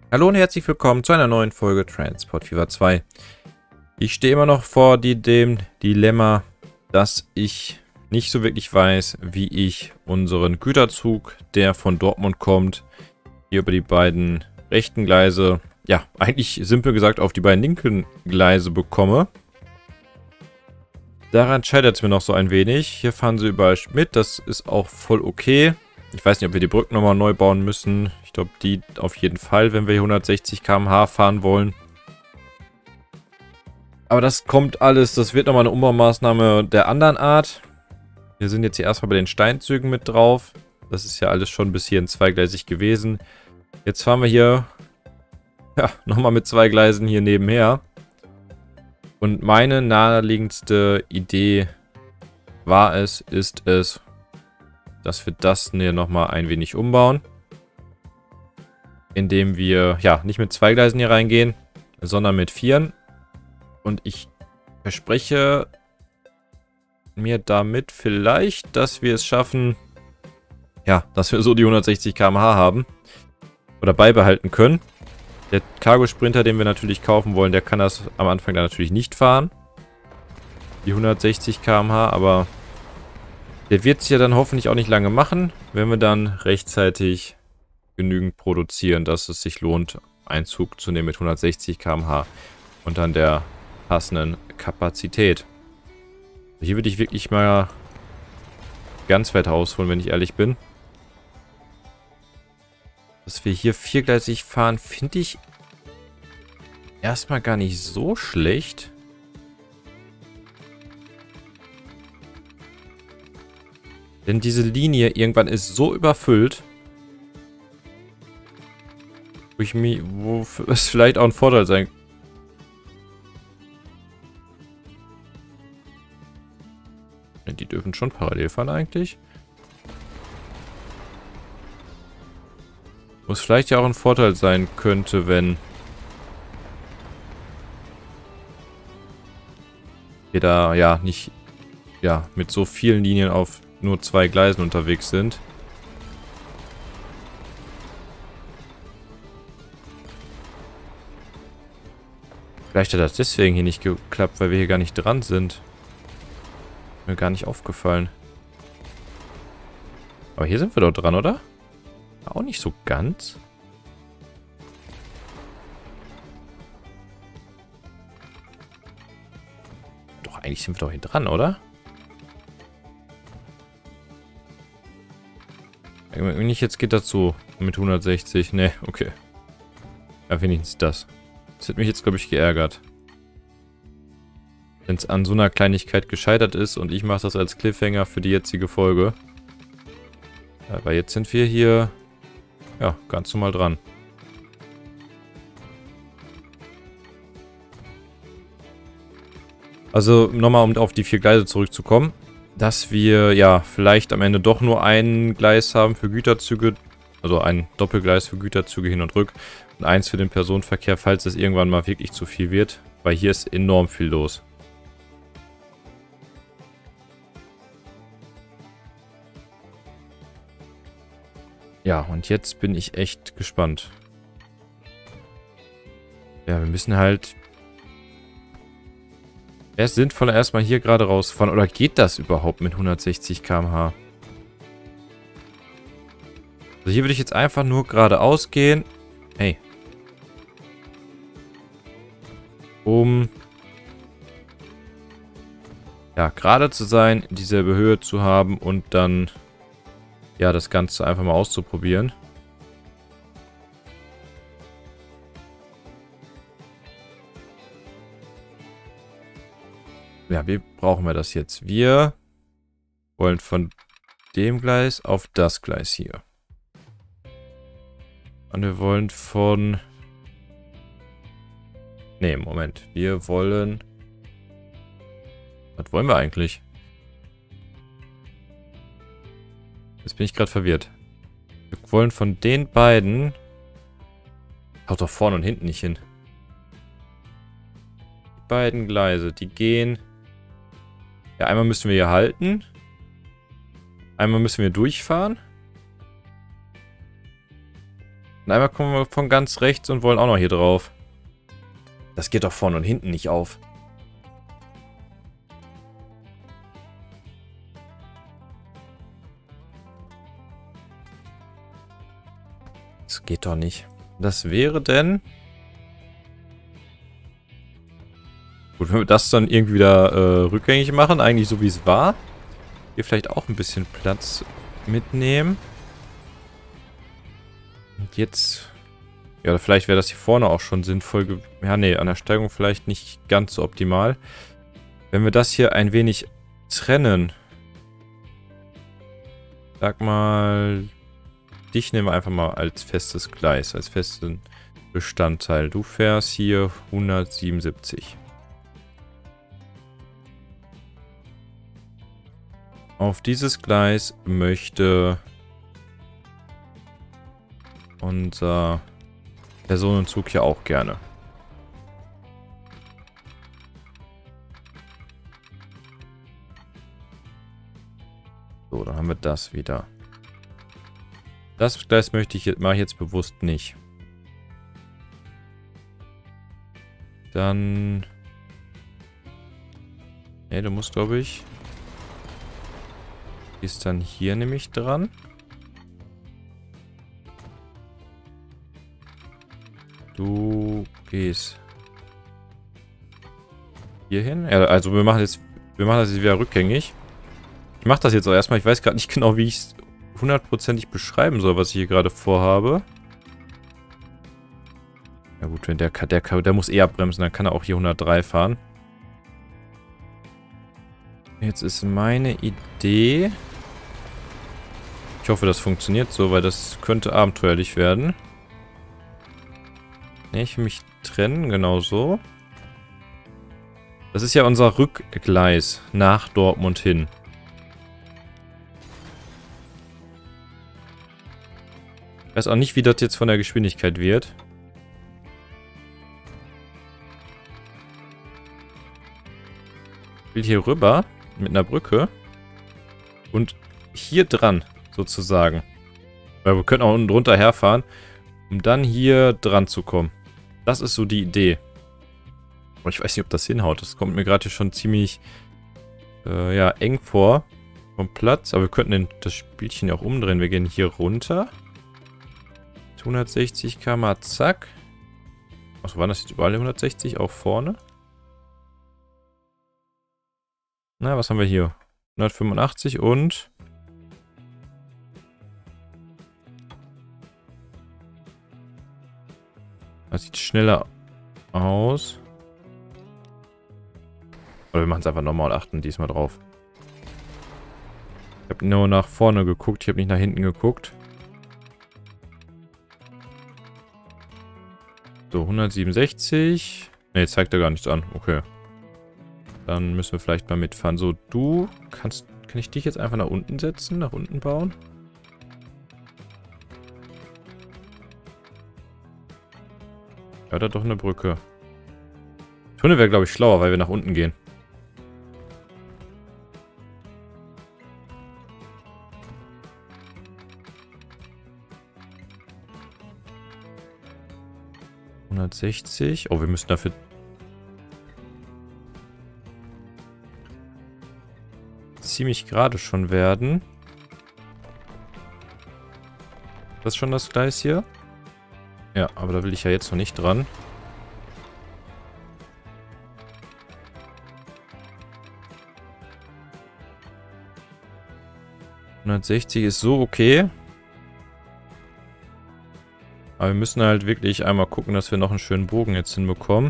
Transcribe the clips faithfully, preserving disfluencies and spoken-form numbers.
Hallo und herzlich willkommen zu einer neuen Folge Transport Fever zwei. Ich stehe immer noch vor die, dem Dilemma, dass ich nicht so wirklich weiß, wie ich unseren Güterzug, der von Dortmund kommt, hier über die beiden rechten Gleise, ja, eigentlich simpel gesagt auf die beiden linken Gleise bekomme. Daran scheitert es mir noch so ein wenig. Hier fahren sie überall mit, das ist auch voll okay. Ich weiß nicht, ob wir die Brücken nochmal neu bauen müssen. Ich glaube, die auf jeden Fall, wenn wir hier hundertsechzig Kilometer pro Stunde fahren wollen. Aber das kommt alles, das wird nochmal eine Umbaumaßnahme der anderen Art. Wir sind jetzt hier erstmal bei den Steinzügen mit drauf. Das ist ja alles schon bis hierhin zweigleisig gewesen. Jetzt fahren wir hier, ja, nochmal mit zwei Gleisen hier nebenher. Und meine naheliegendste Idee war es, ist es, dass wir das hier nochmal ein wenig umbauen. Indem wir, ja, nicht mit zwei Gleisen hier reingehen, sondern mit vieren. Und ich verspreche mir damit vielleicht, dass wir es schaffen, ja, dass wir so die hundertsechzig Kilometer pro Stunde haben. Oder beibehalten können. Der Cargo Sprinter, den wir natürlich kaufen wollen, der kann das am Anfang dann natürlich nicht fahren. Die hundertsechzig Kilometer pro Stunde, aber der wird es ja dann hoffentlich auch nicht lange machen, wenn wir dann rechtzeitig genügend produzieren, dass es sich lohnt, einen Zug zu nehmen mit hundertsechzig Kilometer pro Stunde und dann der passenden Kapazität. Hier würde ich wirklich mal ganz weit ausholen, wenn ich ehrlich bin. Dass wir hier viergleisig fahren, finde ich erstmal gar nicht so schlecht. Denn diese Linie irgendwann ist so überfüllt, wo ich mir, wo es vielleicht auch ein Vorteil sein kann. Die dürfen schon parallel fahren eigentlich. Wo es vielleicht ja auch ein Vorteil sein könnte, wenn wir da ja nicht ja mit so vielen Linien auf nur zwei Gleisen unterwegs sind. Vielleicht hat das deswegen hier nicht geklappt, weil wir hier gar nicht dran sind. Mir gar nicht aufgefallen. Aber hier sind wir doch dran, oder? Auch nicht so ganz. Doch, eigentlich sind wir doch hier dran, oder? Wenn nicht, jetzt geht dazu mit hundertsechzig. Ne, okay. Ja, wenigstens das. Das hätte mich jetzt, glaube ich, geärgert. Wenn es an so einer Kleinigkeit gescheitert ist und ich mache das als Cliffhanger für die jetzige Folge. Aber jetzt sind wir hier, ja, ganz normal dran. Also nochmal, um auf die vier Gleise zurückzukommen, dass wir ja vielleicht am Ende doch nur ein Gleis haben für Güterzüge, also ein Doppelgleis für Güterzüge hin und rück und eins für den Personenverkehr, falls es irgendwann mal wirklich zu viel wird, weil hier ist enorm viel los. Ja, und jetzt bin ich echt gespannt. Ja, wir müssen halt... Wäre es sinnvoller, erstmal hier gerade rausfahren? Oder geht das überhaupt mit hundertsechzig Kilometer pro Stunde? Also hier würde ich jetzt einfach nur geradeaus gehen. Hey. Um... Ja, gerade zu sein, dieselbe Höhe zu haben und dann... Ja, das Ganze einfach mal auszuprobieren. Ja, wie brauchen wir das jetzt? Wir wollen von dem Gleis auf das Gleis hier. Und wir wollen von... Ne, Moment. Wir wollen... Was wollen wir eigentlich? Jetzt bin ich gerade verwirrt. Wir wollen von den beiden... Haut doch vorne und hinten nicht hin. Die beiden Gleise, die gehen... Ja, einmal müssen wir hier halten. Einmal müssen wir durchfahren. Und einmal kommen wir von ganz rechts und wollen auch noch hier drauf. Das geht doch vorne und hinten nicht auf. Das geht doch nicht. Das wäre denn... Gut, wenn wir das dann irgendwie wieder äh, rückgängig machen, eigentlich so wie es war. Hier vielleicht auch ein bisschen Platz mitnehmen. Und jetzt... Ja, vielleicht wäre das hier vorne auch schon sinnvoll. Ja, nee, an der Steigung vielleicht nicht ganz so optimal. Wenn wir das hier ein wenig trennen. Sag mal... Dich nehmen wir einfach mal als festes Gleis, als festen Bestandteil. Du fährst hier hundertsiebenundsiebzig. Auf dieses Gleis möchte unser Personenzug ja auch gerne. So, dann haben wir das wieder. Das Gleis möchte ich jetzt, mache ich jetzt bewusst nicht. Dann... Ne, du musst, glaube ich... Ist dann hier nämlich dran. Du gehst hier hin. Ja, also wir machen jetzt, wir machen das jetzt wieder rückgängig. Ich mache das jetzt auch erstmal. Ich weiß gerade nicht genau, wie ich es hundertprozentig beschreiben soll, was ich hier gerade vorhabe. Ja gut, wenn der, der, der muss eher bremsen, dann kann er auch hier hundertdrei fahren. Jetzt ist meine Idee... Ich hoffe, das funktioniert so, weil das könnte abenteuerlich werden. Ne, ich will mich trennen, genau so. Das ist ja unser Rückgleis nach Dortmund hin. Ich weiß auch nicht, wie das jetzt von der Geschwindigkeit wird. Ich will hier rüber mit einer Brücke und hier dran sozusagen. Weil wir können auch unten drunter herfahren, um dann hier dran zu kommen. Das ist so die Idee. Aber ich weiß nicht, ob das hinhaut. Das kommt mir gerade hier schon ziemlich äh, ja, eng vor vom Platz. Aber wir könnten den, das Spielchen ja auch umdrehen. Wir gehen hier runter. hundertsechzig Kilometer pro Stunde, zack. Achso, waren das jetzt überall hundertsechzig? Auch vorne? Na, was haben wir hier? hundertfünfundachtzig und... Das sieht schneller aus. Oder wir machen es einfach nochmal und achten diesmal drauf. Ich habe nur nach vorne geguckt, ich habe nicht nach hinten geguckt. So, hundertsiebenundsechzig. Ne, jetzt zeigt er gar nichts an. Okay. Dann müssen wir vielleicht mal mitfahren. So, du kannst... Kann ich dich jetzt einfach nach unten setzen? Nach unten bauen? Ja, da doch eine Brücke. Tunnel wäre, glaube ich, schlauer, weil wir nach unten gehen. hundertsechzig. Oh, wir müssen dafür... ziemlich gerade schon werden. Das ist schon das Gleis hier? Ja, aber da will ich ja jetzt noch nicht dran. hundertsechzig ist so okay. Aber wir müssen halt wirklich einmal gucken, dass wir noch einen schönen Bogen jetzt hinbekommen.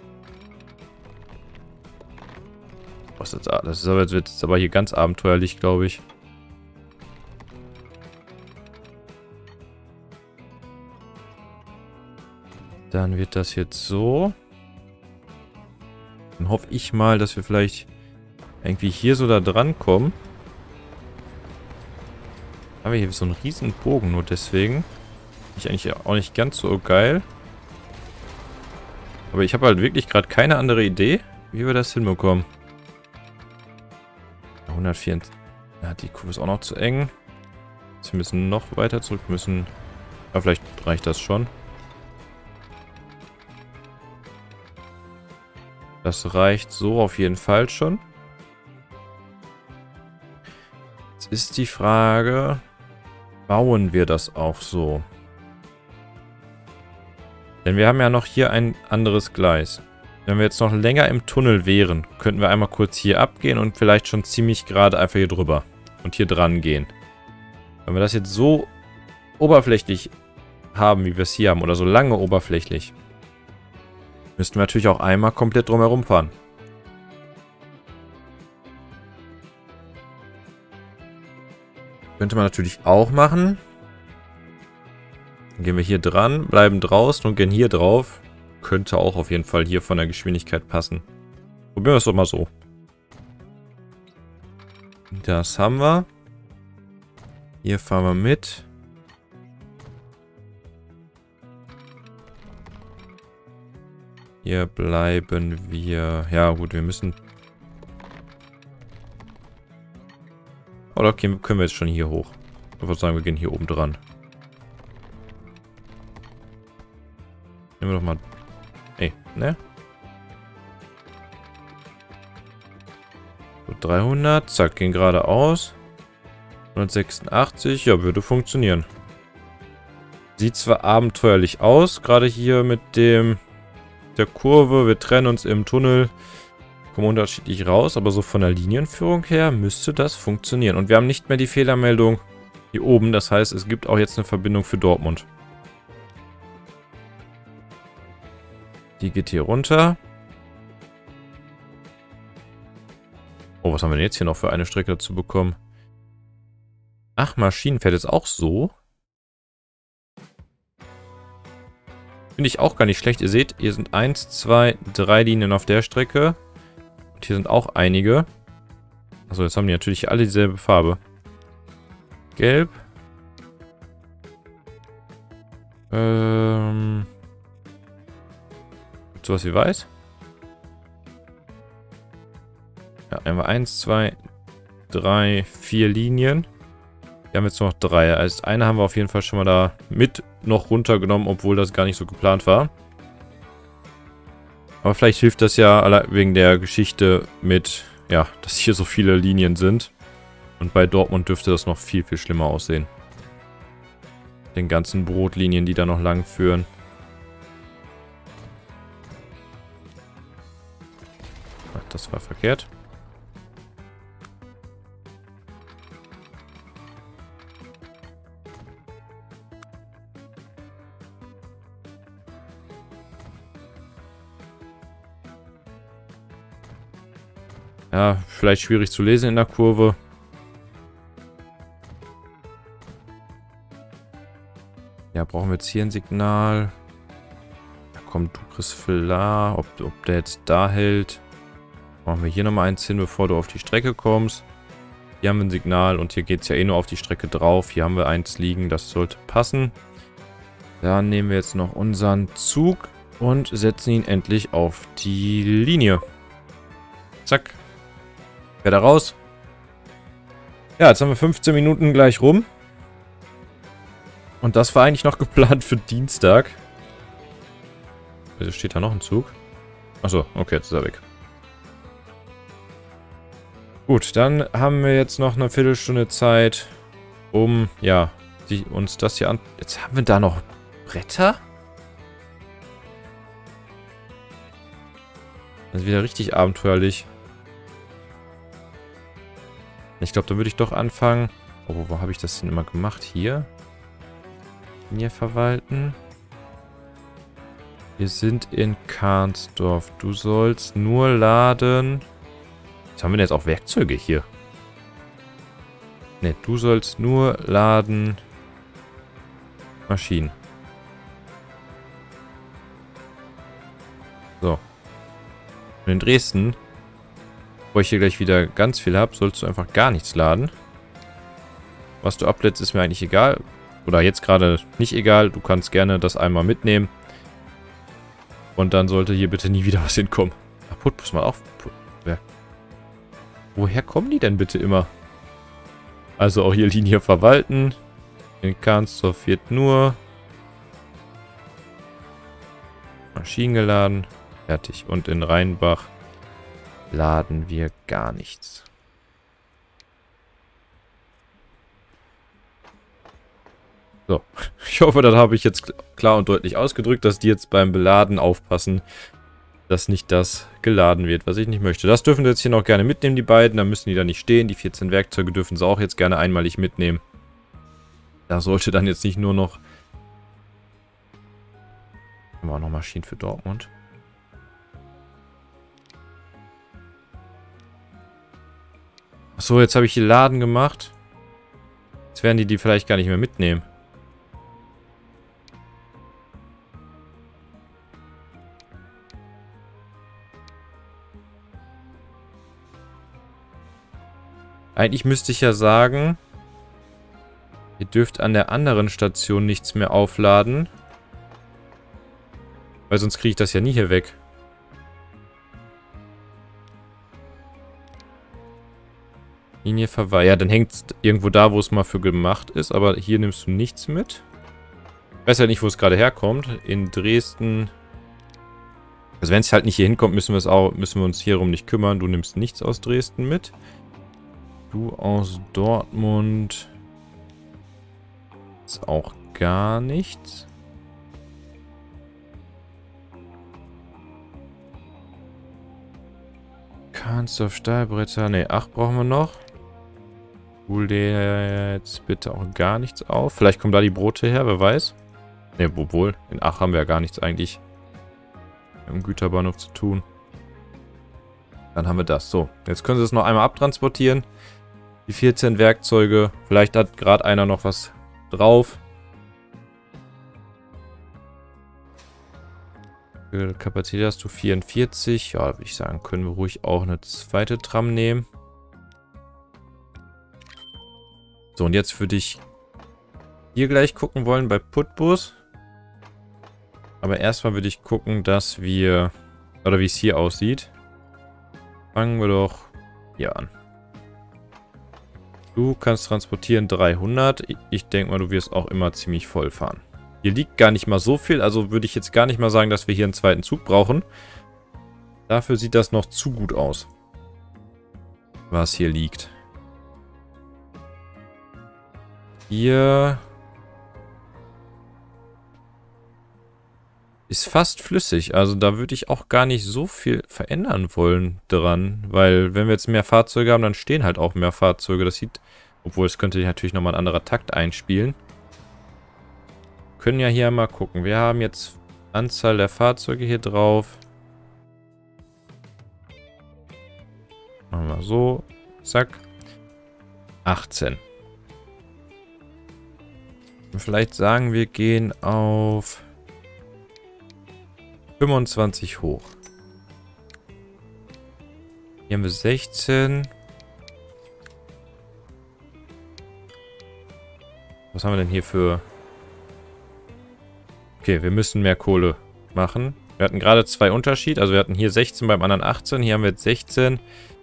Was ist das? Das ist aber, wird jetzt aber hier ganz abenteuerlich, glaube ich. Dann wird das jetzt so. Dann hoffe ich mal, dass wir vielleicht irgendwie hier so da dran kommen. Haben wir hier so einen riesen Bogen, nur deswegen. Ist eigentlich auch nicht ganz so geil. Aber ich habe halt wirklich gerade keine andere Idee, wie wir das hinbekommen. hundertvierundvierzig. Ja, die Kurve ist auch noch zu eng. Wir müssen noch weiter zurück, müssen Aber vielleicht reicht das schon. Das reicht so auf jeden Fall schon. Jetzt ist die Frage, bauen wir das auch so? Denn wir haben ja noch hier ein anderes Gleis. Wenn wir jetzt noch länger im Tunnel wären, könnten wir einmal kurz hier abgehen und vielleicht schon ziemlich gerade einfach hier drüber und hier dran gehen. Wenn wir das jetzt so oberflächlich haben, wie wir es hier haben, oder so lange oberflächlich, müssten wir natürlich auch einmal komplett drumherum fahren. Könnte man natürlich auch machen. Dann gehen wir hier dran, bleiben draußen und gehen hier drauf. Könnte auch auf jeden Fall hier von der Geschwindigkeit passen. Probieren wir es doch mal so. Das haben wir. Hier fahren wir mit. Hier bleiben wir... Ja gut, wir müssen... Oder okay, können wir jetzt schon hier hoch. Ich würde sagen, wir gehen hier oben dran. Nehmen wir doch mal... Ey, ne? So, dreihundert. Zack, gehen geradeaus. hundertsechsundachtzig. Ja, würde funktionieren. Sieht zwar abenteuerlich aus, gerade hier mit dem... der Kurve, wir trennen uns im Tunnel, kommen unterschiedlich raus, aber so von der Linienführung her müsste das funktionieren. Und wir haben nicht mehr die Fehlermeldung hier oben, das heißt, es gibt auch jetzt eine Verbindung für Dortmund. Die geht hier runter. Oh, was haben wir denn jetzt hier noch für eine Strecke dazu bekommen? Ach, Maschinen fährt jetzt auch so. Finde ich auch gar nicht schlecht. Ihr seht, hier sind eins, zwei, drei Linien auf der Strecke. Und hier sind auch einige. Also jetzt haben die natürlich alle dieselbe Farbe. Gelb. Ähm. Gibt's sowas wie weiß? Ja, einmal eins, zwei, drei, vier Linien. Wir haben jetzt noch drei. Also eine haben wir auf jeden Fall schon mal da mit noch runtergenommen, obwohl das gar nicht so geplant war. Aber vielleicht hilft das ja wegen der Geschichte mit, ja, dass hier so viele Linien sind. Und bei Dortmund dürfte das noch viel, viel schlimmer aussehen. Den ganzen Brotlinien, die da noch lang führen. Ach, das war verkehrt. Ja, vielleicht schwierig zu lesen in der Kurve. Ja, brauchen wir jetzt hier ein Signal. Da kommt du kriegst Flar. Ob, ob der jetzt da hält. Machen wir hier nochmal eins hin, bevor du auf die Strecke kommst. Hier haben wir ein Signal und hier geht es ja eh nur auf die Strecke drauf. Hier haben wir eins liegen, das sollte passen. Dann nehmen wir jetzt noch unseren Zug und setzen ihn endlich auf die Linie. Zack. Fährt er raus. Ja, jetzt haben wir fünfzehn Minuten gleich rum. Und das war eigentlich noch geplant für Dienstag. Wieso steht da noch ein Zug? Achso, okay, jetzt ist er weg. Gut, dann haben wir jetzt noch eine Viertelstunde Zeit, um, ja, die, uns das hier an... Jetzt haben wir da noch Bretter? Das ist wieder richtig abenteuerlich. Ich glaube, da würde ich doch anfangen. Oh, wo habe ich das denn immer gemacht? Hier? Hier verwalten. Wir sind in Kahnsdorf. Du sollst nur laden. Jetzt haben wir denn jetzt auch Werkzeuge hier. Ne, du sollst nur laden. Maschinen. So. Und in Dresden, wo ich hier gleich wieder ganz viel habe, sollst du einfach gar nichts laden. Was du ablädst, ist mir eigentlich egal. Oder jetzt gerade nicht egal. Du kannst gerne das einmal mitnehmen. Und dann sollte hier bitte nie wieder was hinkommen. Ach, Put muss man auch... Ja. Woher kommen die denn bitte immer? Also auch hier Linie verwalten. In Kahnsdorf wird nur Maschinen geladen. Fertig. Und in Rheinbach laden wir gar nichts. So, ich hoffe, das habe ich jetzt klar und deutlich ausgedrückt, dass die jetzt beim Beladen aufpassen, dass nicht das geladen wird, was ich nicht möchte. Das dürfen sie jetzt hier noch gerne mitnehmen, die beiden. Da müssen die da nicht stehen. Die vierzehn Werkzeuge dürfen sie auch jetzt gerne einmalig mitnehmen. Da sollte dann jetzt nicht nur noch... Haben wir auch noch Maschinen für Dortmund. Achso, jetzt habe ich die Laden gemacht. Jetzt werden die die vielleicht gar nicht mehr mitnehmen. Eigentlich müsste ich ja sagen, ihr dürft an der anderen Station nichts mehr aufladen. Weil sonst kriege ich das ja nie hier weg. Linie verweigert. Ja, dann hängt es irgendwo da, wo es mal für gemacht ist. Aber hier nimmst du nichts mit. Ich weiß ja nicht, wo es gerade herkommt. In Dresden. Also wenn es halt nicht hier hinkommt, müssen wir es auch, müssen wir uns hierum nicht kümmern. Du nimmst nichts aus Dresden mit. Du aus Dortmund. Ist auch gar nichts. Kahnsdorf, Stahlbretter. Ne, acht brauchen wir noch. Hol dir jetzt bitte auch gar nichts auf. Vielleicht kommen da die Brote her, wer weiß. Ne, obwohl. In Ach haben wir ja gar nichts eigentlich im Güterbahnhof zu tun. Dann haben wir das. So, jetzt können sie es noch einmal abtransportieren. Die vierzehn Werkzeuge. Vielleicht hat gerade einer noch was drauf. Kapazität hast du vierundvierzig. Ja, würde ich sagen, können wir ruhig auch eine zweite Tram nehmen. So, und jetzt würde ich hier gleich gucken wollen bei Putbus. Aber erstmal würde ich gucken, dass wir... Oder wie es hier aussieht. Fangen wir doch hier an. Du kannst transportieren dreihundert. Ich denke mal, du wirst auch immer ziemlich voll fahren. Hier liegt gar nicht mal so viel. Also würde ich jetzt gar nicht mal sagen, dass wir hier einen zweiten Zug brauchen. Dafür sieht das noch zu gut aus. Was hier liegt. Hier ist fast flüssig. Also da würde ich auch gar nicht so viel verändern wollen dran. Weil wenn wir jetzt mehr Fahrzeuge haben, dann stehen halt auch mehr Fahrzeuge. Das sieht, obwohl es könnte natürlich nochmal ein anderer Takt einspielen. Wir können ja hier mal gucken. Wir haben jetzt Anzahl der Fahrzeuge hier drauf. Machen wir so. Zack. achtzehn. Vielleicht sagen wir gehen auf fünfundzwanzig hoch. Hier haben wir sechzehn. Was haben wir denn hier für... Okay, wir müssen mehr Kohle machen. Wir hatten gerade zwei Unterschied. Also wir hatten hier sechzehn, beim anderen achtzehn. Hier haben wir jetzt sechzehn.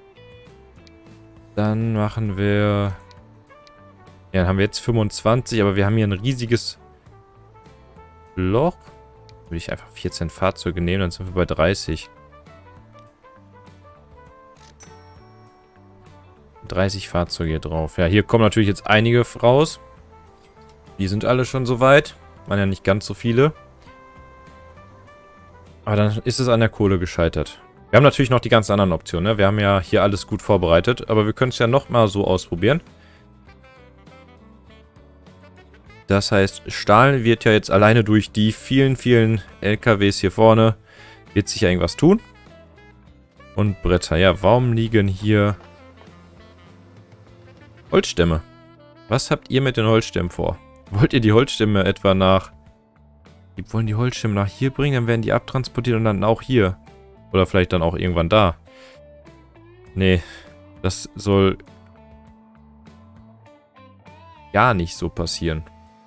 Dann machen wir... Ja, dann haben wir jetzt fünfundzwanzig, aber wir haben hier ein riesiges Loch. Würde ich einfach vierzehn Fahrzeuge nehmen, dann sind wir bei dreißig. dreißig Fahrzeuge hier drauf. Ja, hier kommen natürlich jetzt einige raus. Die sind alle schon soweit. Waren ja nicht ganz so viele. Aber dann ist es an der Kohle gescheitert. Wir haben natürlich noch die ganzen anderen Optionen. Ne? Wir haben ja hier alles gut vorbereitet. Aber wir können es ja nochmal so ausprobieren. Das heißt, Stahl wird ja jetzt alleine durch die vielen, vielen L K Ws hier vorne, wird sich ja irgendwas tun. Und Bretter. Ja, warum liegen hier Holzstämme? Was habt ihr mit den Holzstämmen vor? Wollt ihr die Holzstämme etwa nach... Die wollen die Holzstämme nach hier bringen, dann werden die abtransportiert und dann auch hier. Oder vielleicht dann auch irgendwann da. Nee, das soll gar nicht so passieren.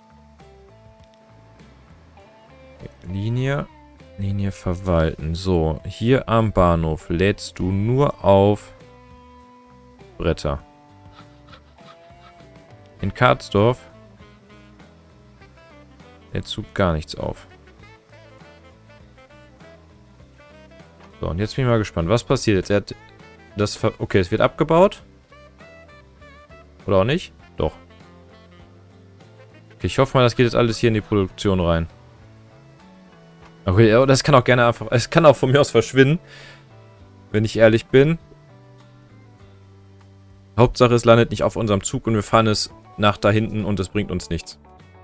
Linie, Linie verwalten. So, hier am Bahnhof lädst du nur auf Bretter. In Kartsdorf lädst du gar nichts auf. So, und jetzt bin ich mal gespannt. Was passiert jetzt? Er hat das... Ver okay, es wird abgebaut. Oder auch nicht? Doch. Okay, ich hoffe mal, das geht jetzt alles hier in die Produktion rein. Okay, aber das kann auch gerne einfach... Es kann auch von mir aus verschwinden. Wenn ich ehrlich bin. Hauptsache, es landet nicht auf unserem Zug und wir fahren es nach da hinten und es bringt uns nichts.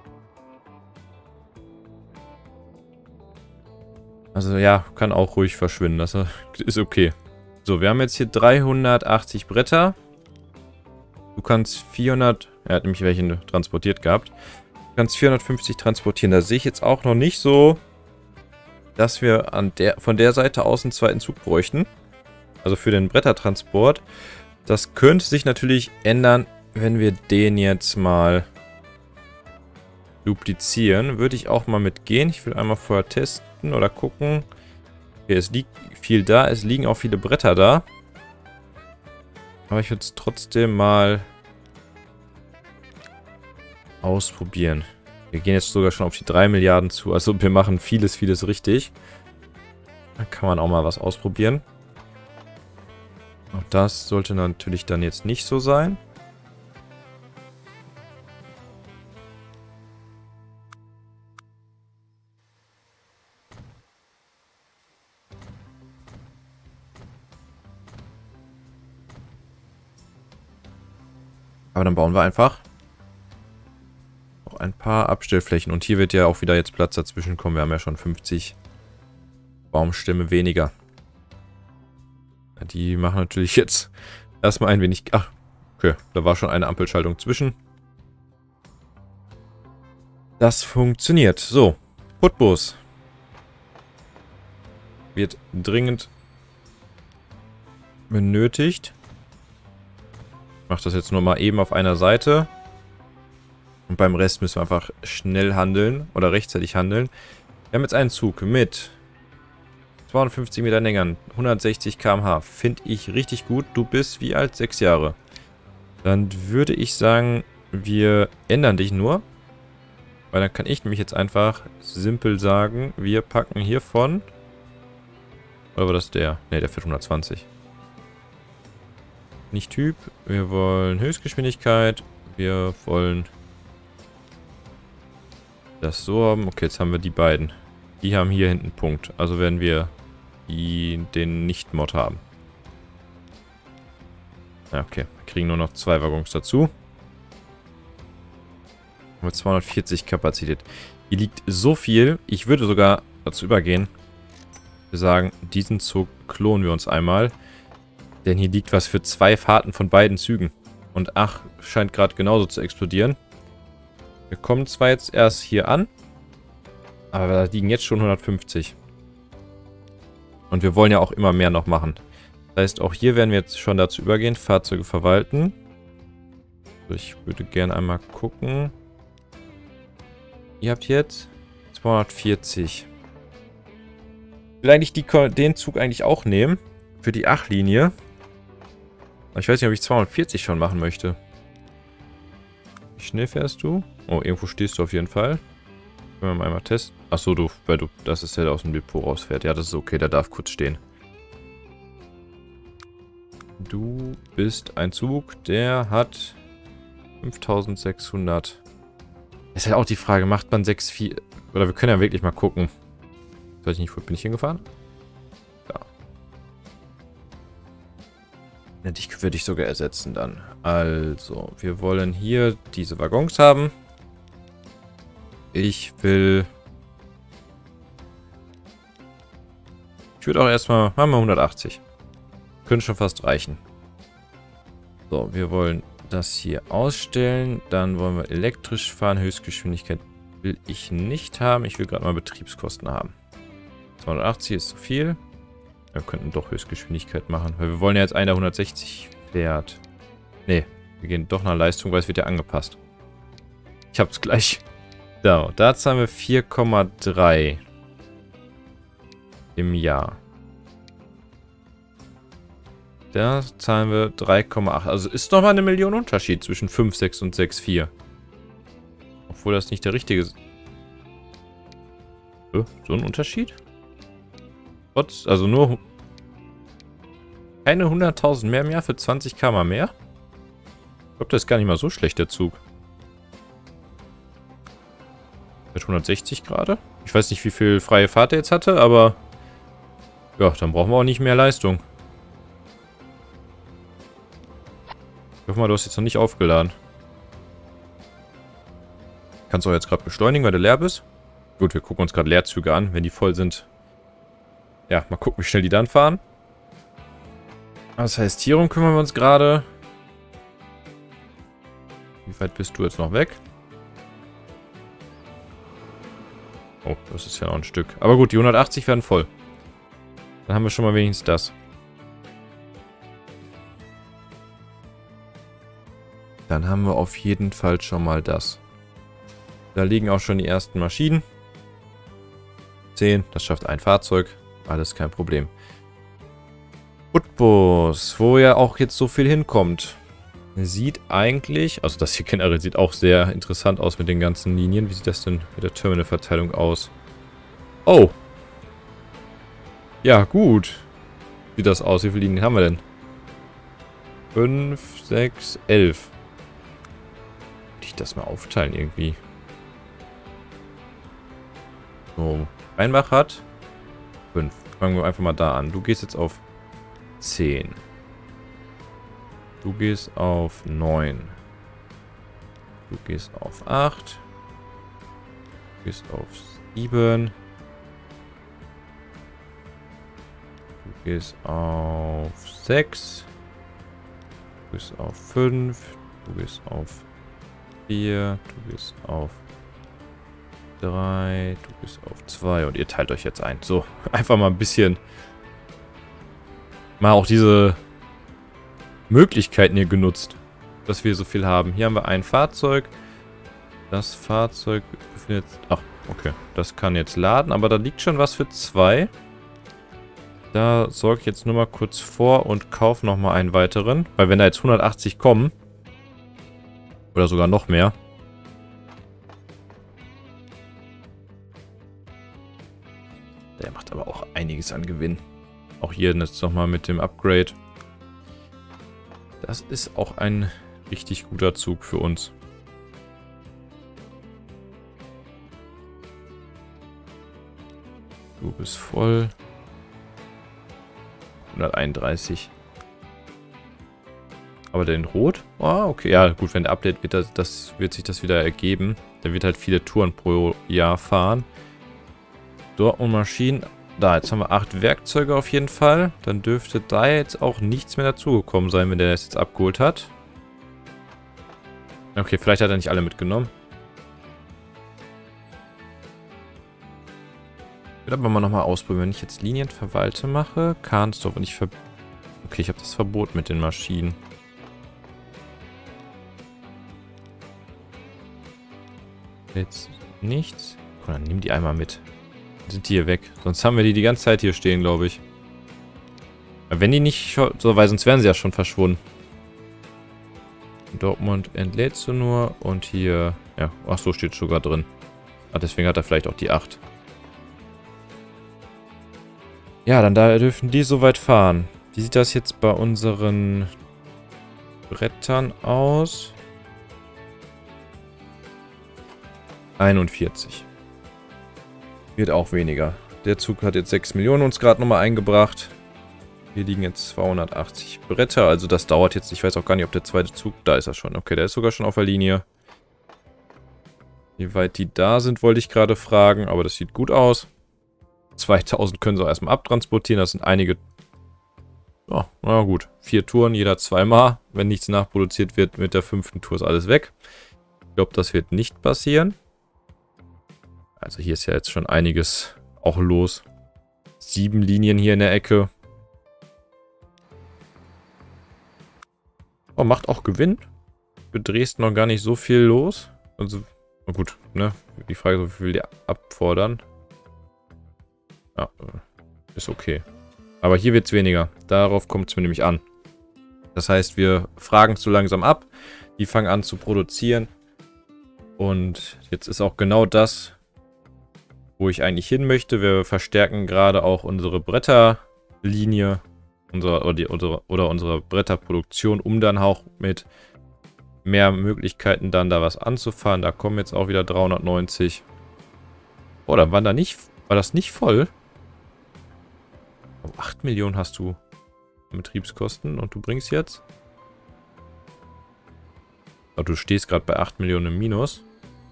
Also ja, kann auch ruhig verschwinden. Das ist okay. So, wir haben jetzt hier dreihundertachtzig Bretter. Du kannst vierhundert... Er hat nämlich welche transportiert gehabt. Du kannst vierhundertfünfzig transportieren. Da sehe ich jetzt auch noch nicht so, dass wir an der, von der Seite aus einen zweiten Zug bräuchten. Also für den Brettertransport. Das könnte sich natürlich ändern, wenn wir den jetzt mal duplizieren. Würde ich auch mal mitgehen. Ich will einmal vorher testen oder gucken. Okay, es liegt viel da. Es liegen auch viele Bretter da. Aber ich würde es trotzdem mal ausprobieren. Wir gehen jetzt sogar schon auf die drei Milliarden zu. Also wir machen vieles, vieles richtig. Da kann man auch mal was ausprobieren. Auch das sollte natürlich dann jetzt nicht so sein. Aber dann bauen wir einfach noch ein paar Abstellflächen. Und hier wird ja auch wieder jetzt Platz dazwischen kommen. Wir haben ja schon fünfzig Baumstämme weniger. Die machen natürlich jetzt erstmal ein wenig... Ach, okay. Da war schon eine Ampelschaltung zwischen. Das funktioniert. So. Putbus. Wird dringend benötigt. Ich mache das jetzt nur mal eben auf einer Seite. Und beim Rest müssen wir einfach schnell handeln. Oder rechtzeitig handeln. Wir haben jetzt einen Zug mit zweihundertfünfzig Meter Längern, hundertsechzig Kilometer pro Stunde. Finde ich richtig gut. Du bist wie alt? Sechs Jahre. Dann würde ich sagen, wir ändern dich nur. Weil dann kann ich nämlich jetzt einfach simpel sagen, wir packen hiervon... Oder war das der? Ne, der fährt hundertzwanzig. Nicht Typ. Wir wollen Höchstgeschwindigkeit. Wir wollen das so haben. Okay, jetzt haben wir die beiden. Die haben hier hinten einen Punkt. Also werden wir die, den Nicht-Mod haben. Ja, okay. Wir kriegen nur noch zwei Waggons dazu. Mit zweihundertvierzig Kapazität. Hier liegt so viel. Ich würde sogar dazu übergehen. Wir sagen, diesen Zug klonen wir uns einmal. Denn hier liegt was für zwei Fahrten von beiden Zügen. Und ach, scheint gerade genauso zu explodieren. Wir kommen zwar jetzt erst hier an. Aber da liegen jetzt schon hundertfünfzig. Und wir wollen ja auch immer mehr noch machen. Das heißt, auch hier werden wir jetzt schon dazu übergehen. Fahrzeuge verwalten. Also ich würde gerne einmal gucken. Ihr habt jetzt zweihundertvierzig. Ich will eigentlich die, den Zug eigentlich auch nehmen. Für die acht-Linie. Ich weiß nicht, ob ich zweihundertvierzig schon machen möchte. Wie schnell fährst du? Oh, irgendwo stehst du auf jeden Fall. Können wir mal einmal testen. Achso, du, weil du, das ist der, der aus dem Depot rausfährt. Ja, das ist okay, der darf kurz stehen. Du bist ein Zug, der hat fünftausendsechshundert. Ist halt auch die Frage, macht man sechs vier... Oder wir können ja wirklich mal gucken. Weiß ich nicht, wo bin ich hingefahren? Ja. Ja, dich würde ich sogar ersetzen dann. Also, wir wollen hier diese Waggons haben. Ich will... Ich würde auch erstmal... Machen wir hundertachtzig. Könnte schon fast reichen. So, wir wollen das hier ausstellen. Dann wollen wir elektrisch fahren. Höchstgeschwindigkeit will ich nicht haben. Ich will gerade mal Betriebskosten haben. zweihundertachtzig ist zu viel. Wir könnten doch Höchstgeschwindigkeit machen. Weil wir wollen ja jetzt einen, der hundertsechzig fährt. Ne, wir gehen doch nach Leistung, weil es wird ja angepasst. Ich hab's gleich. So, da zahlen wir vier Komma drei im Jahr. Da zahlen wir drei Komma acht. Also ist nochmal eine Million Unterschied zwischen fünf Komma sechs und sechs Komma vier. Obwohl das nicht der richtige ist. So ein Unterschied? Trotz, also nur Keine hunderttausend mehr im Jahr für zwanzig Kilometer mehr? Ich glaube, das ist gar nicht mal so schlecht, der Zug. Mit hundertsechzig gerade. Ich weiß nicht, wie viel freie Fahrt er jetzt hatte, aber... Ja, dann brauchen wir auch nicht mehr Leistung. Ich hoffe mal, du hast jetzt noch nicht aufgeladen. Kannst du auch jetzt gerade beschleunigen, weil du leer bist? Gut, wir gucken uns gerade Leerzüge an. Wenn die voll sind... Ja, mal gucken, wie schnell die dann fahren. Das heißt, hierum kümmern wir uns gerade. Wie weit bist du jetzt noch weg? Oh, das ist ja noch ein Stück. Aber gut, die hundertachtzig werden voll. Dann haben wir schon mal wenigstens das. Dann haben wir auf jeden Fall schon mal das. Da liegen auch schon die ersten Maschinen. zehn, das schafft ein Fahrzeug. Alles kein Problem. Putbus, wo ja auch jetzt so viel hinkommt. Sieht eigentlich, also das hier generell sieht auch sehr interessant aus mit den ganzen Linien. Wie sieht das denn mit der Terminalverteilung aus? Oh. Ja, gut. Sieht das aus? Wie viele Linien haben wir denn? fünf, sechs, elf. Würde ich das mal aufteilen irgendwie? So. Rheinbach hat fünf. Fangen wir einfach mal da an. Du gehst jetzt auf zehn. Du gehst auf neun. Du gehst auf acht. Du gehst auf sieben. Du gehst auf sechs. Du gehst auf fünf. Du gehst auf vier. Du gehst auf drei. Du gehst auf zwei. Und ihr teilt euch jetzt ein. So, einfach mal ein bisschen... Mal auch diese... Möglichkeiten hier genutzt, dass wir so viel haben. Hier haben wir ein Fahrzeug. Das Fahrzeug befindet... Ach, okay. Das kann jetzt laden, aber da liegt schon was für zwei. Da sorge ich jetzt nur mal kurz vor und kaufe nochmal einen weiteren. Weil wenn da jetzt hundertachtzig kommen, oder sogar noch mehr, der macht aber auch einiges an Gewinn. Auch hier jetzt nochmal mit dem Upgrade. Das ist auch ein richtig guter Zug für uns. Du bist voll. hunderteinunddreißig. Aber den Rot? Ah, okay. Ja, gut, wenn der Update wird, das, das wird sich das wieder ergeben. Der wird halt viele Touren pro Jahr fahren. Dortmund Maschinen. Da, jetzt haben wir acht Werkzeuge auf jeden Fall. Dann dürfte da jetzt auch nichts mehr dazugekommen sein, wenn der das jetzt abgeholt hat. Okay, vielleicht hat er nicht alle mitgenommen. Ich würde aber mal nochmal ausprobieren. Wenn ich jetzt Linienverwalte mache, Kahnsdorf und ich ver... Okay, ich habe das Verbot mit den Maschinen. Jetzt nichts. Oh, dann nimm die einmal mit. Sind die hier weg. Sonst haben wir die die ganze Zeit hier stehen, glaube ich. Aber wenn die nicht schon... So, weil sonst wären sie ja schon verschwunden. Dortmund entlädst du nur. Und hier... Ja, ach so, steht sogar drin. Ah, deswegen hat er vielleicht auch die acht. Ja, dann da dürfen die soweit fahren. Wie sieht das jetzt bei unseren Brettern aus? einundvierzig. Wird auch weniger. Der Zug hat jetzt sechs Millionen uns gerade nochmal eingebracht. Hier liegen jetzt zweihundertachtzig Bretter. Also das dauert jetzt. Ich weiß auch gar nicht, ob der zweite Zug... Da ist er schon. Okay, der ist sogar schon auf der Linie. Wie weit die da sind, wollte ich gerade fragen. Aber das sieht gut aus. zweitausend können sie auch erstmal abtransportieren. Das sind einige... Oh, na gut. Vier Touren, jeder zweimal. Wenn nichts nachproduziert wird, mit der fünften Tour ist alles weg. Ich glaube, das wird nicht passieren. Also hier ist ja jetzt schon einiges auch los. Sieben Linien hier in der Ecke. Oh, macht auch Gewinn. Für Dresden noch gar nicht so viel los. Also, na gut, ne? Die Frage ist, wie viel die abfordern. Ja, ist okay. Aber hier wird es weniger. Darauf kommt es mir nämlich an. Das heißt, wir fragen es so langsam ab. Die fangen an zu produzieren. Und jetzt ist auch genau das, wo ich eigentlich hin möchte. Wir verstärken gerade auch unsere Bretterlinie. unserer, oder, die, unsere, oder unserer Bretterproduktion, um dann auch mit mehr Möglichkeiten dann da was anzufahren. Da kommen jetzt auch wieder dreihundertneunzig. Oh, dann waren da nicht, war das nicht voll? Oh, acht Millionen hast du Betriebskosten und du bringst jetzt... Oh, du stehst gerade bei acht Millionen im Minus.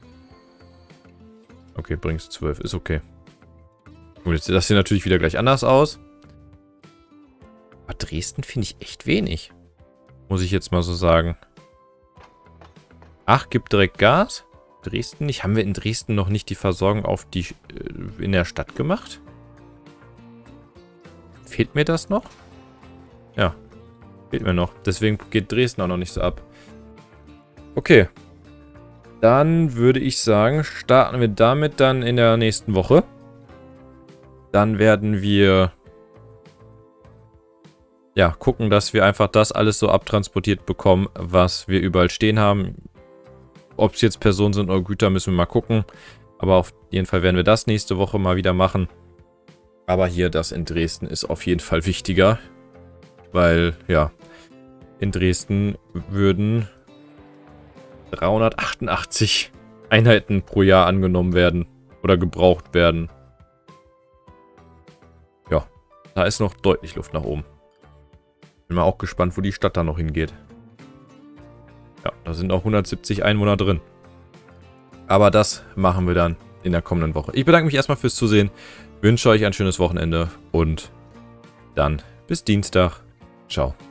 Okay, bringst zwölf, ist okay. Gut, jetzt sieht das hier natürlich wieder gleich anders aus. Aber Dresden finde ich echt wenig. Muss ich jetzt mal so sagen. Ach, gibt direkt Gas. Dresden nicht. Haben wir in Dresden noch nicht die Versorgung auf die äh, in der Stadt gemacht? Fehlt mir das noch? Ja. Fehlt mir noch. Deswegen geht Dresden auch noch nicht so ab. Okay. Dann würde ich sagen, starten wir damit dann in der nächsten Woche. Dann werden wir ja gucken, dass wir einfach das alles so abtransportiert bekommen, was wir überall stehen haben. Ob es jetzt Personen sind oder Güter, müssen wir mal gucken. Aber auf jeden Fall werden wir das nächste Woche mal wieder machen. Aber hier, das in Dresden ist auf jeden Fall wichtiger. Weil, ja, in Dresden würden dreihundertachtundachtzig Einheiten pro Jahr angenommen werden. Oder gebraucht werden. Ja, da ist noch deutlich Luft nach oben. Bin mal auch gespannt, wo die Stadt da noch hingeht. Ja, da sind auch hundertsiebzig Einwohner drin. Aber das machen wir dann in der kommenden Woche. Ich bedanke mich erstmal fürs Zusehen. Wünsche euch ein schönes Wochenende und dann bis Dienstag. Ciao.